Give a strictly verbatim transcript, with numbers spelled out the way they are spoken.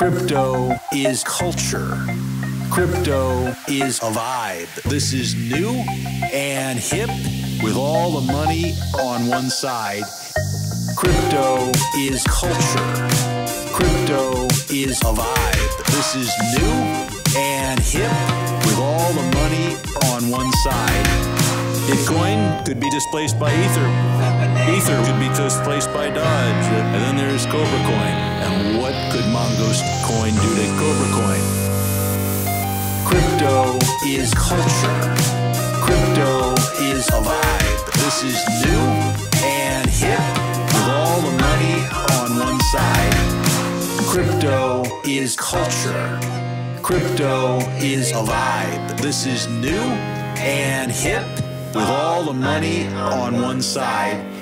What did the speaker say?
Crypto is culture. Crypto is a vibe. This is new and hip with all the money on one side. Crypto is culture. Crypto is a vibe. This is new and hip with all the money on one side. Bitcoin could be displaced by Ether. Ether could be displaced by Dodge. And then there's Cobra Coin. And what could Mongoose Coin do to Cobra Coin? Crypto is culture. Crypto is a vibe. This is new and hip with all the money on one side. Crypto is culture. Crypto is a vibe. This is new and hip with all the money on one side.